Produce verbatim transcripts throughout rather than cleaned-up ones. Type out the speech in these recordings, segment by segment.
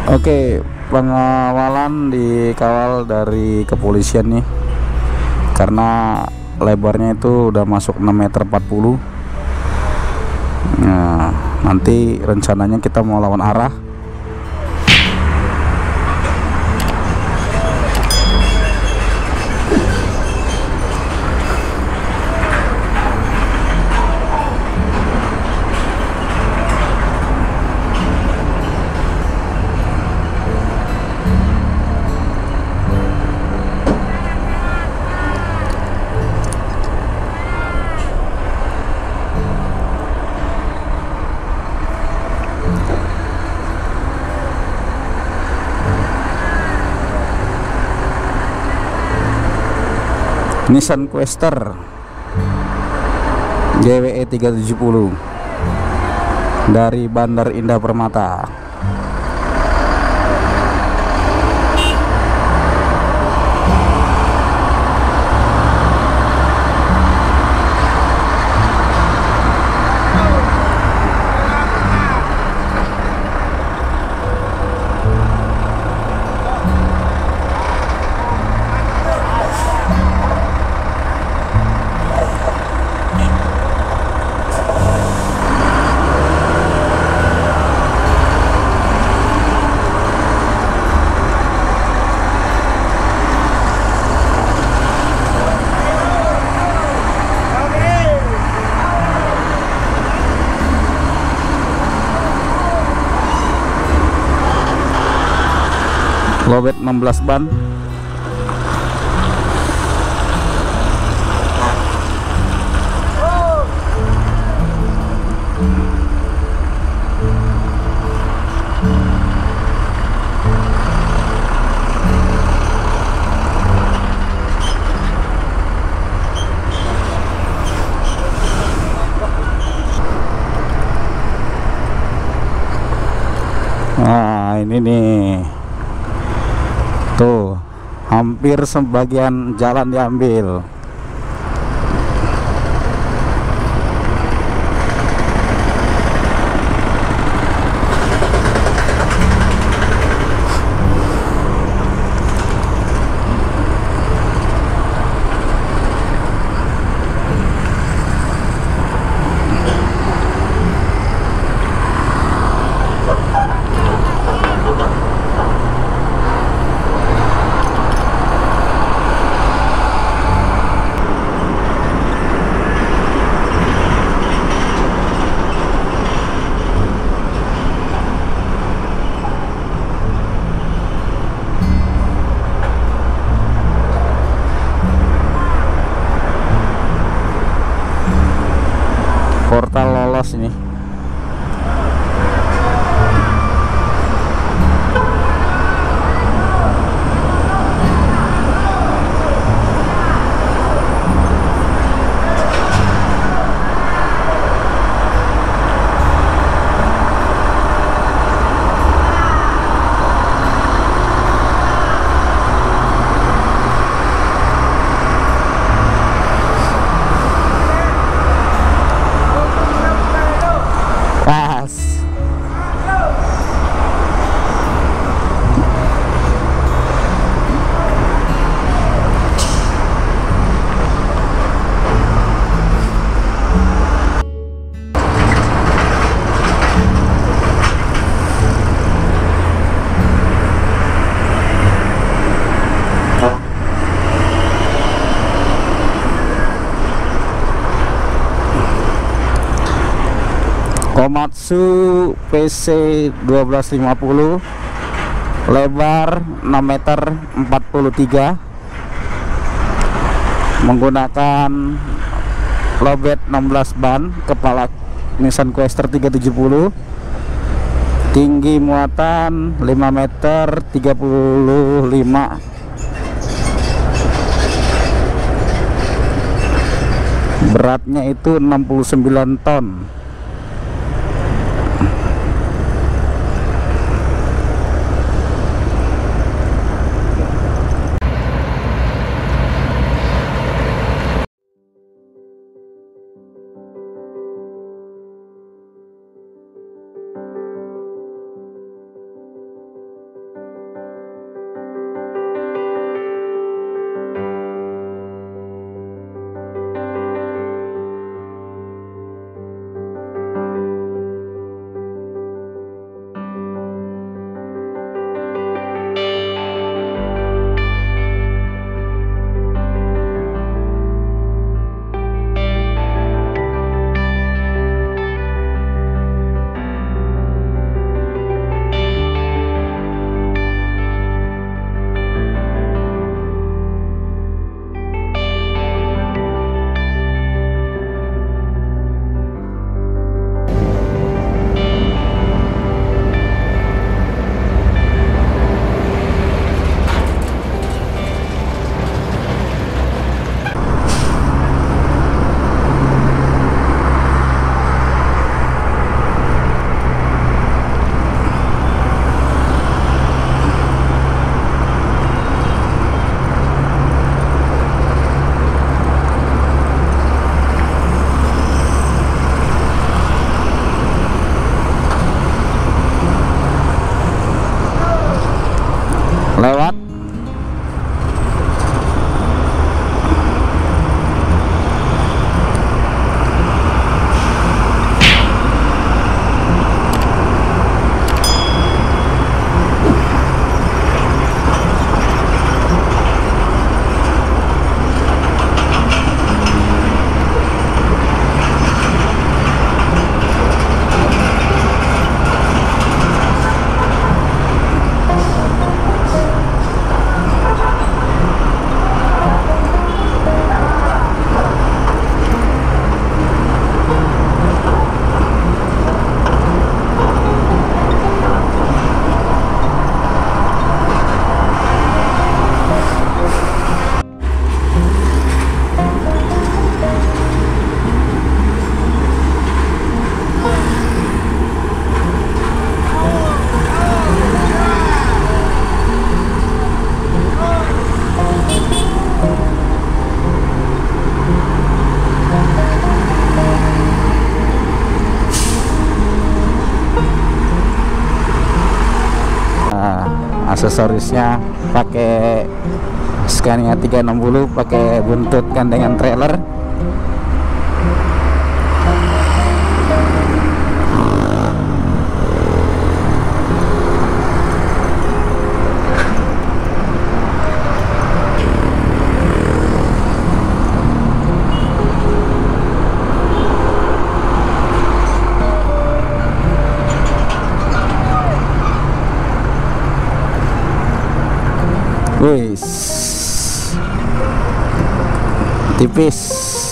Oke, pengawalan dikawal dari kepolisian nih, karena lebarnya itu udah masuk enam meter empat puluh. Nah, nanti rencananya kita mau lawan arah. Nissan Quester G W E tiga tujuh nol dari Bandar Indah Permata. Lobet enam belas ban. Nah, ini nih. Tuh, hampir sebagian jalan diambil. Portal lolos ini. Pas. Komatsu P C dua belas lima puluh, lebar enam meter empat puluh tiga, menggunakan lobet enam belas ban, kepala Nissan Quester tiga tujuh nol, tinggi muatan lima meter tiga puluh lima, beratnya itu enam puluh sembilan ton. aksesorisnya pakai Scania tiga enam nol, pakai buntut gandengan trailer. Wis tipis.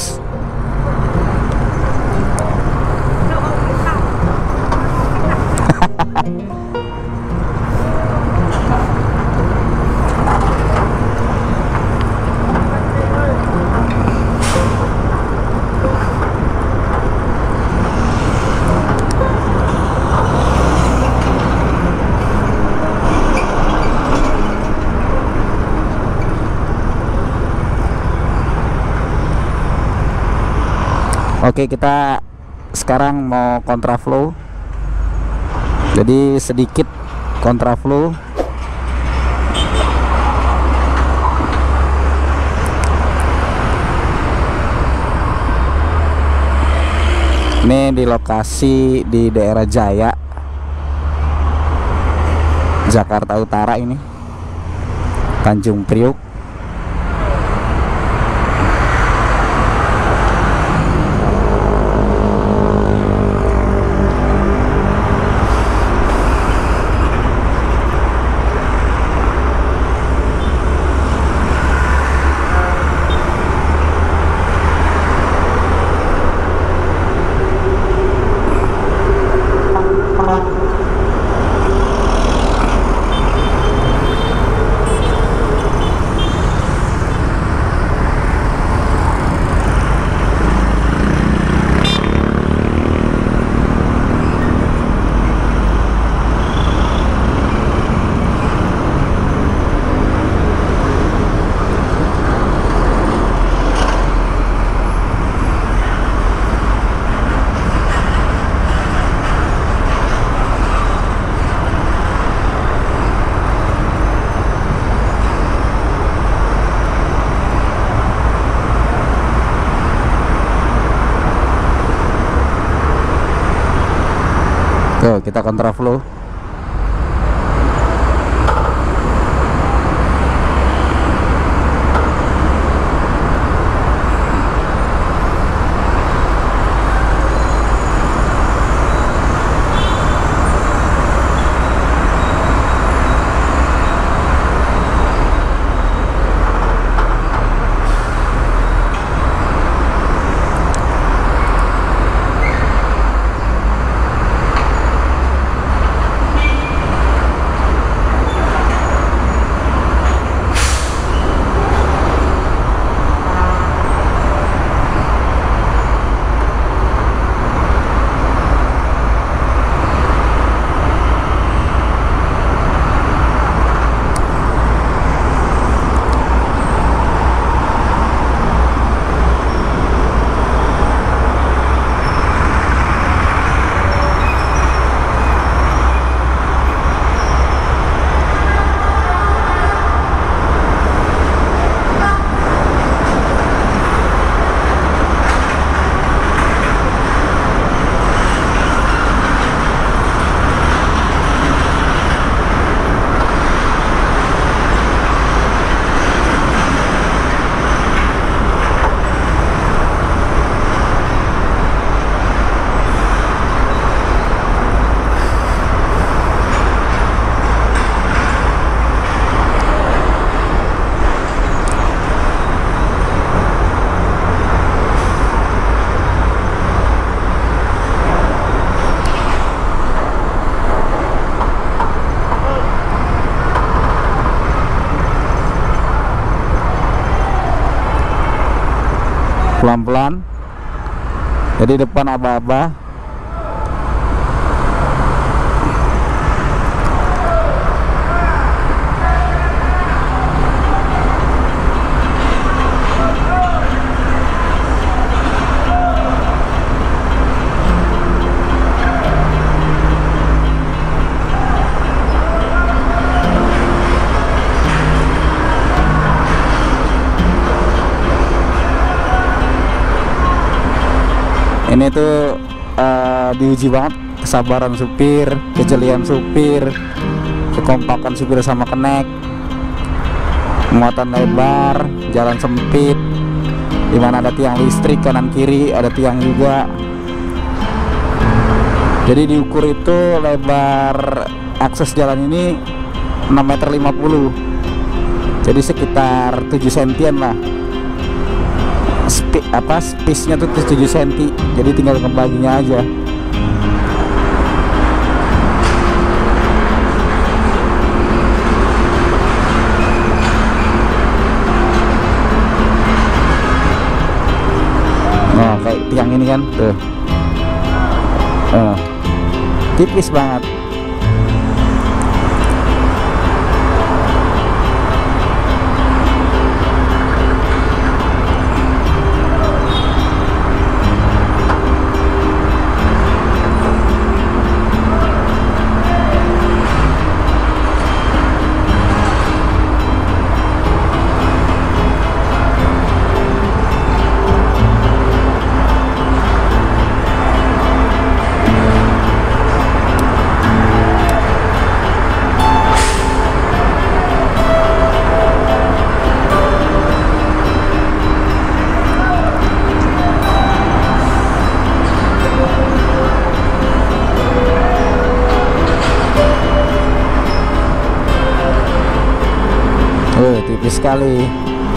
Oke, kita sekarang mau kontraflow, jadi sedikit kontraflow. Ini di lokasi di daerah Jaya, Jakarta Utara, ini Tanjung Priuk. Tuh, kita kontraflow. Pelan-pelan, jadi depan aba-aba. Ini tuh uh, diuji banget kesabaran supir, kejelian supir, kekompakan supir sama kenek, muatan lebar, jalan sempit, dimana ada tiang listrik kanan kiri, ada tiang juga. Jadi diukur itu lebar akses jalan ini enam meter lima puluh, jadi sekitar tujuh sentian lah. Spi, apa space nya tuh tujuh senti, jadi tinggal ngebaginya aja. Nah kayak tiang ini kan tuh, uh, tipis banget. Oh, tipis sekali.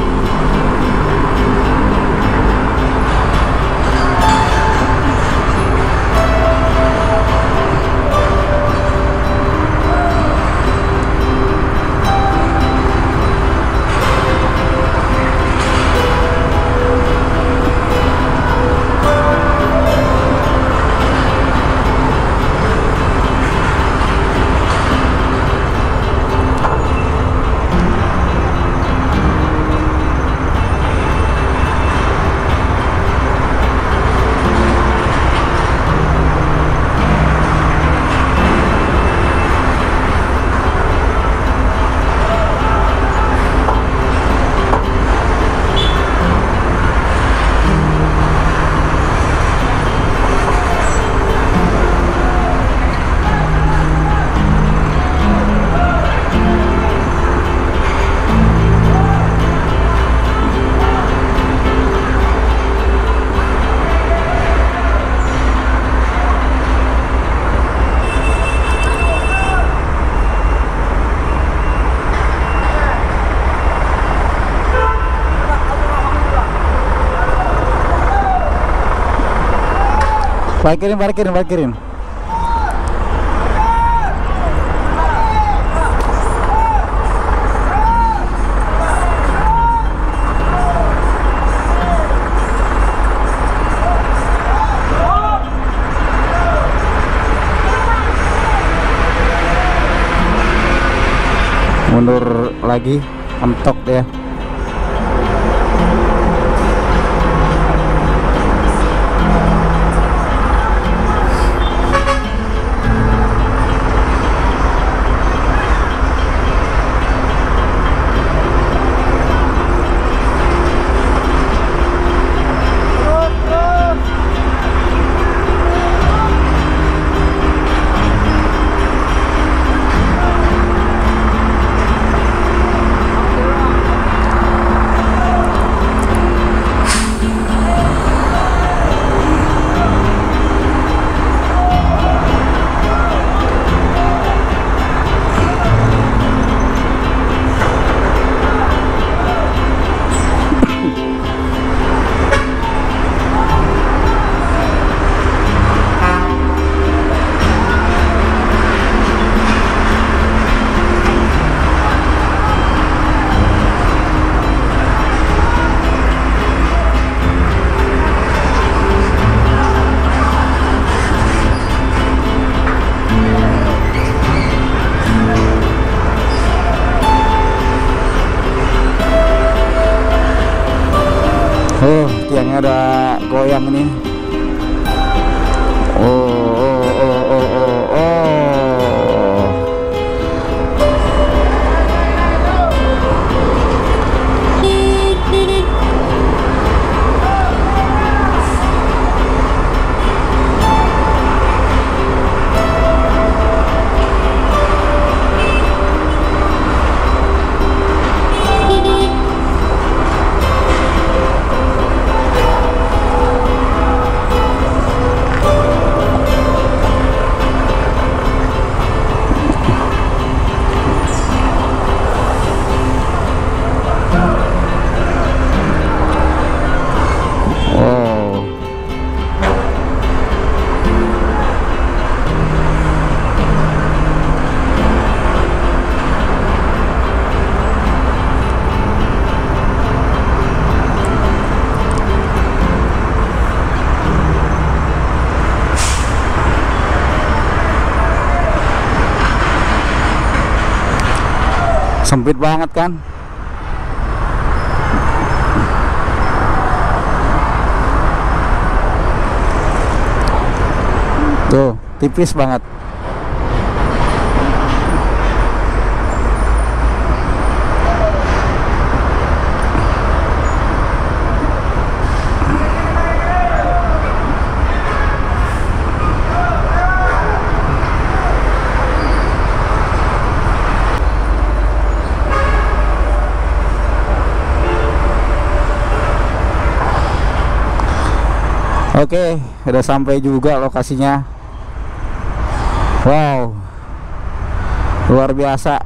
Parkirin, parkirin, parkirin. Mundur lagi, mentok dia. Oh, tiangnya ada goyang nih. Oh, oh, oh, oh, oh, oh. Sempit banget kan. Tuh, tipis banget. Oke, udah sampai juga lokasinya. Wow, luar biasa.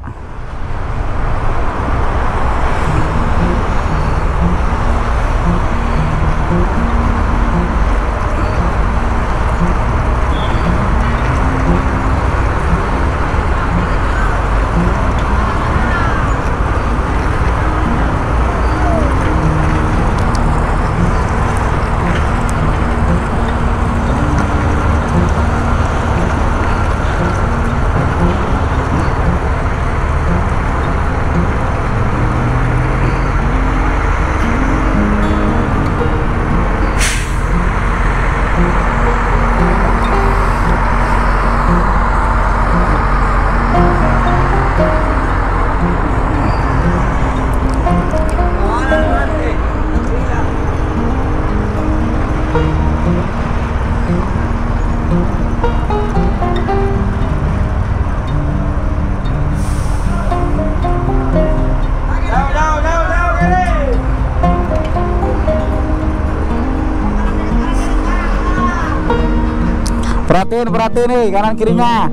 Perhatiin, perhatiin nih kanan kirinya.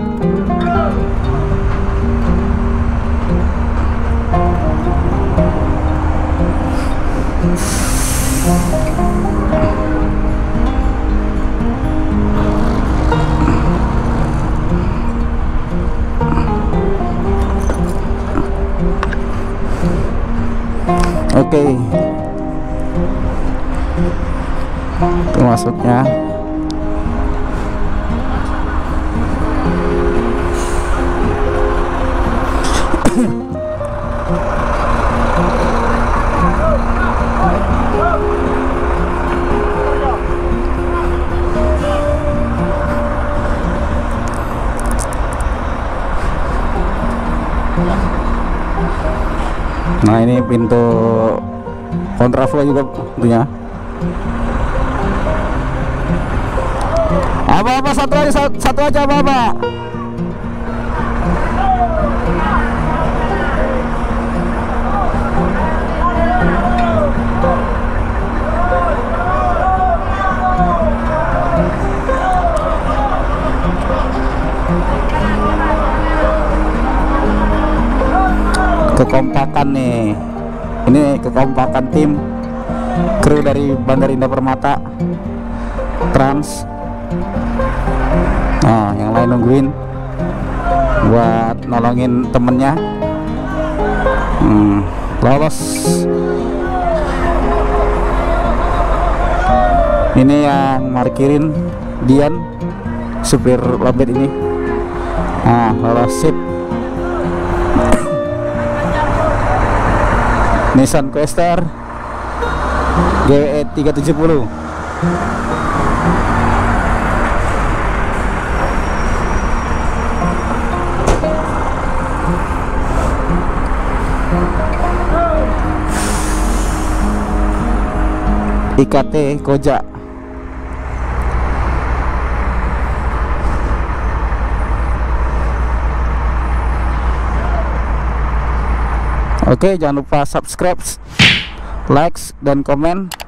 Oke, itu masuknya. Nah, ini pintu kontraflow juga tentunya. Apa-apa satu aja, satu aja apa-apa. Kekompakan nih, ini kekompakan tim kru dari Bandar Indah Permata Trans. Nah, yang lain nungguin buat nolongin temennya. hmm, lolos. Ini yang markirin Dian, supir lobet ini. Nah, lolos, sip. Nissan Quester G W E tiga tujuh nol. I K T Koja. Oke, jangan lupa subscribe, like, dan komen.